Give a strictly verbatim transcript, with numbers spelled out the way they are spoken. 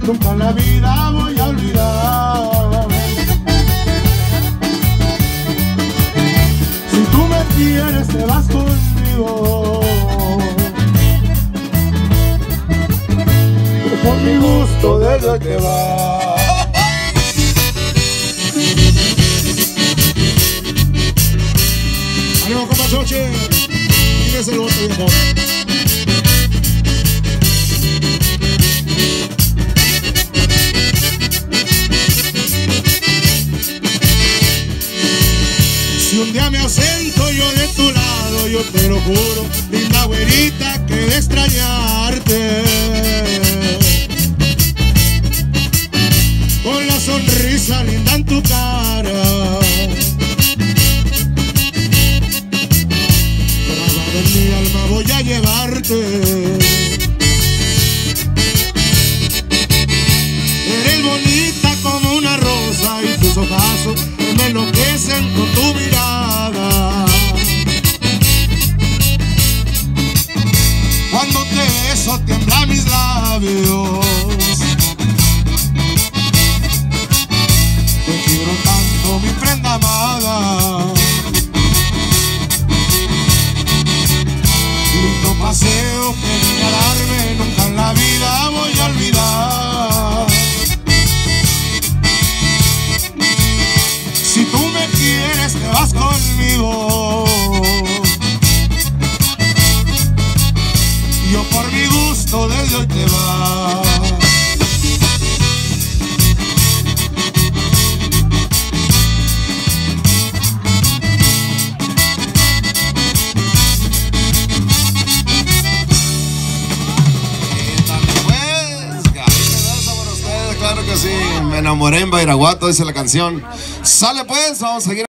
nunca en la vida voy a olvidar. Si tú me quieres, te vas conmigo. Por mi gusto desde hoy te vas. ¡Ánimo, compa Xoche! Tienes el voto, viejo. Si un día me ausento yo de tu lado, yo te lo juro, linda güerita, que de extrañarte. Con la sonrisa linda en tu cara, grabado en mi alma voy a llevarte. Eres bonita como una rosa y tus ojazos me enloquecen con tu mirada. Cuando te beso tiemblan mis labios. Te quiero tanto, mi prenda amada. Lindo paseo que vine a darme, nunca en la vida voy a olvidar. Si tú me quieres, te vas conmigo. Yo por mi gusto desde hoy te vas. Claro que sí, me enamoré en Badiraguato, dice la canción. Sale pues, vamos a seguir.